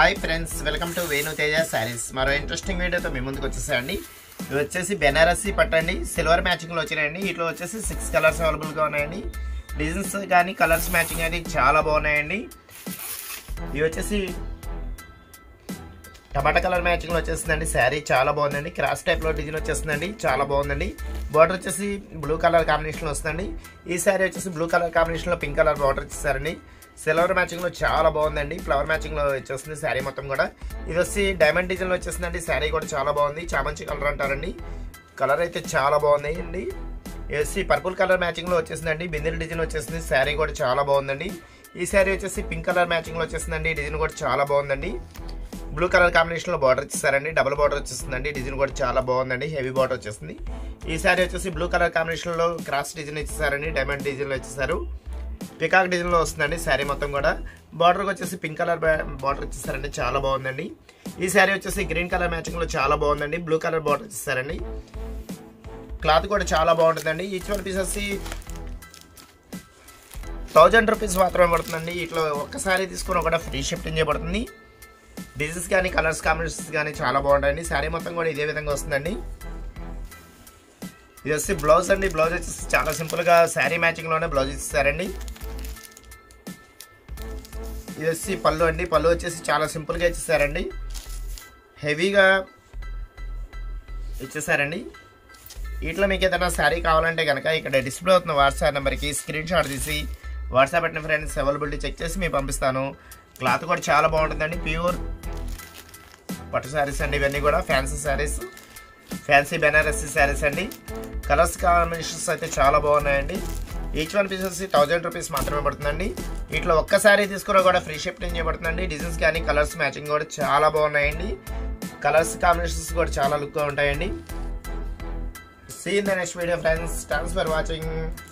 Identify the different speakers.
Speaker 1: Hi friends, welcome to Venu Teja Sarees. మరో interesting వీడియోతో మీ ముందుకు వచ్చేసాయండి. ఇవి వచ్చేసి బెనారసీ పట్టండి, సిల్వర్ మ్యాచింగ్లో వచ్చినాయండి. వీటిలో వచ్చేసి 6 కలర్స్ అవైలబుల్గా ఉన్నాయండి. డిజైన్స్ కానీ కలర్స్ మ్యాచింగ్ అనేది చాలా బాగున్నాయండి. ఇవి వచ్చేసి టమాటా కలర్ మ్యాచింగ్లో వచ్చేస్తుందండి. శారీ చాలా బాగుందండి. క్రాస్ టైప్లో డిజైన్ వచ్చేస్తుందండి, చాలా బాగుందండి. బార్డర్ వచ్చేసి బ్లూ కలర్ కాంబినేషన్లో వస్తుందండి. ఈ శారీ వచ్చేసి బ్లూ కలర్ కాంబినేషన్లో పింక్ కలర్ బార్డర్ ఇచ్చేసారండి. సిల్వర్ మ్యాచింగ్లో చాలా బాగుందండి. ఫ్లవర్ మ్యాచింగ్లో వచ్చేస్తుంది శారీ మొత్తం కూడా. ఇది వచ్చి డైమండ్ డిజైన్లో వచ్చేస్తుందండి. శారీ కూడా చాలా బాగుంది. చామంచి కలర్ అంటారండి. కలర్ అయితే చాలా బాగుంది అండి. ఇది వచ్చి పర్పుల్ కలర్ మ్యాచింగ్లో వచ్చేసిందండి. బిందెల డిజైన్ వచ్చేసింది. శారీ కూడా చాలా బాగుందండి. ఈ శారీ వచ్చేసి పింక్ కలర్ మ్యాచింగ్లో వచ్చేసిందండి. డిజైన్ కూడా చాలా బాగుందండి. బ్లూ కలర్ కాంబినేషన్లో బార్డర్ ఇచ్చేసారండి. డబుల్ బార్డర్ వచ్చేస్తుందండి. డిజైన్ కూడా చాలా బాగుందండి. హెవీ బార్డర్ వచ్చేస్తుంది. ఈ శారీ వచ్చేసి బ్లూ కలర్ కాంబినేషన్లో క్రాస్ డిజైన్ ఇచ్చేసారండి. డైమండ్ డిజైన్లో ఇచ్చేసారు. పికాక్ డిజైన్లో వస్తుందండి శారీ మొత్తం కూడా. బార్డర్కి వచ్చేసి పింక్ కలర్ బార్డర్ ఇచ్చేసారండి. చాలా బాగుందండి. ఈ శారీ వచ్చేసి గ్రీన్ కలర్ మ్యాచింగ్లో చాలా బాగుందండి. బ్లూ కలర్ బార్డర్ ఇచ్చేసారండి. క్లాత్ కూడా చాలా బాగుంటుందండి. ఈచ్ వన్ పీస్ వచ్చి 1000 రూపీస్ మాత్రమే పడుతుందండి. ఇట్లా ఒక్కసారి తీసుకుని కూడా ఫ్రీ షిఫ్టింగ్ చేయబడుతుంది. డిజైన్స్ కానీ కలర్స్ కాంబినేషన్స్ కానీ చాలా బాగుంటాయండి. శారీ మొత్తం కూడా ఇదే విధంగా వస్తుందండి. ఇది వచ్చి బ్లౌజ్ అండి. బ్లౌజ్ వచ్చేసి చాలా సింపుల్గా శారీ మ్యాచింగ్లోనే బ్లౌజ్ ఇచ్చేసారండి. ఇది వచ్చి పళ్ళు అండి. పళ్ళు వచ్చేసి చాలా సింపుల్గా ఇచ్చేసారండి. హెవీగా ఇచ్చేసారండి. వీటిలో మీకు ఏదైనా శారీ కావాలంటే కనుక ఇక్కడ డిస్ప్లే అవుతున్న వాట్సాప్ నెంబర్కి స్క్రీన్ షాట్ తీసి వాట్సాప్ పెట్టిన ఫ్రెండ్స్ అవైలబిలిటీ చెక్ చేసి మీకు పంపిస్తాను. క్లాత్ కూడా చాలా బాగుంటుందండి. ప్యూర్ పట్టు శారీస్ అండి. ఇవన్నీ కూడా ఫ్యాన్సీ శారీస్, ఫ్యాన్సీ బెనారసీ శారీస్ అండి. కలర్స్ కాంబినేషన్స్ అయితే చాలా బాగున్నాయండి. ఈచ్ వన్ పీస్ వచ్చి 1000 రూపీస్ మాత్రమే పడుతుందండి. వీటిలో ఒక్కసారి తీసుకున్నా కూడా ఫ్రీ షిఫ్టింగ్ చేయబడుతుందండి. డిజైన్స్ కానీ కలర్స్ మ్యాచింగ్ కూడా చాలా బాగున్నాయండి. కలర్స్ కాంబినేషన్స్ కూడా చాలా లుక్గా ఉంటాయండి. See in the next video friends. Thanks for watching.